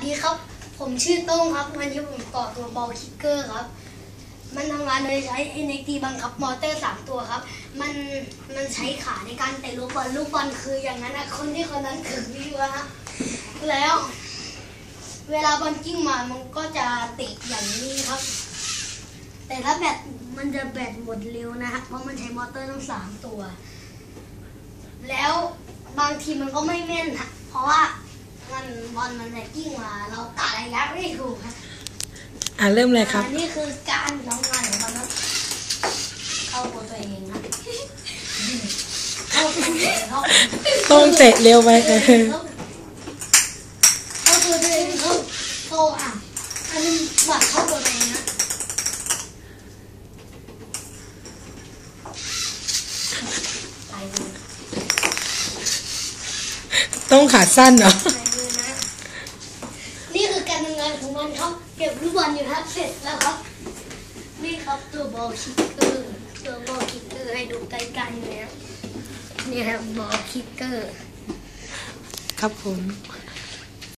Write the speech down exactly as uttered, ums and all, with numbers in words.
ดีครับผมชื่อโต้งครับวันนี้ผมต่อตัวบอลคิกเกอร์ครับมันทำงานโดยใช้ เอ็น เอ็กซ์ ที บังคับมอเตอร์สามตัวครับมันมันใช้ขาในการเตะลูกบอลลูกบอลคืออย่างนั้นนะคนที่คนนั้นถึงวิวฮะแล้วเวลาบอลกิ้งมามันก็จะเตะอย่างนี้ครับแต่ถ้าแบตมันจะแบตหมดเร็วนะฮะเพราะมันใช้มอเตอร์ทั้งสามตัวแล้วบางทีมันก็ไม่แม่นฮะเพราะว่ามันบอลมันจะกิ้งมาเรากะระยะไม่ถูกครับอ่าเริ่มเลยครับนี่คือการทำงานของมันนะเข้าตัวตัวเองนะเข้าตัวเองเข้าต้องเตะเร็วไปเลยเข้าตัวตัวเองเข้าเข้าอ่ะอันนี้หวัดเข้าตัวตัวเองนะต้องขาสั้นเหรอนี่คือการทำงานของมันครับเก็บลูกบอลอยู่ครับเสร็จแล้วครับนี่ครับตัวบอลคิกเกอร์ตัวบอลคิกเกอร์ให้ดูใกล้ๆเนี่ยนี่ครับบอลคิกเกอร์ครับผม